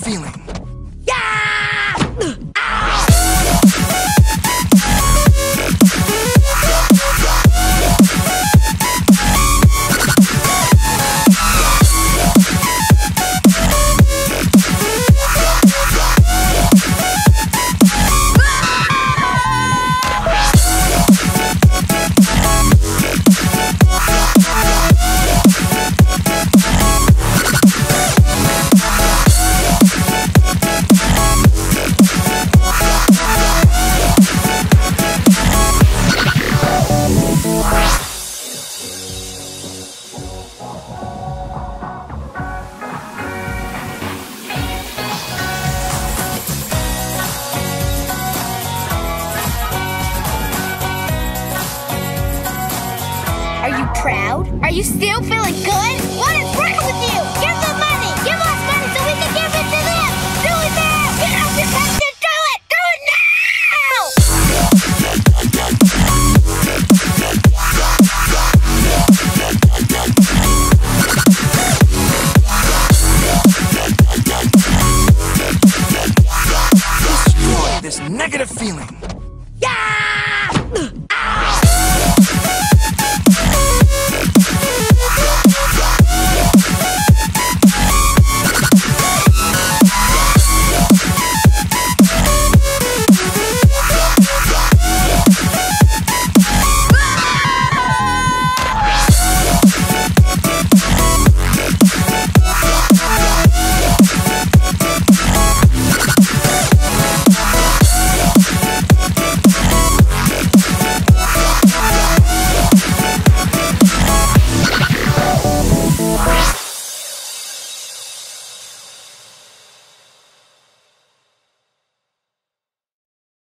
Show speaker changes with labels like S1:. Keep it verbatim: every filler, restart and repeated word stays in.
S1: feeling.
S2: Are you proud? Are you still feeling good? What is wrong with you? Give them money! Give us money so we can give it to them! Do it now! You know you have to do it! Do it now!
S1: Destroy this negative feeling.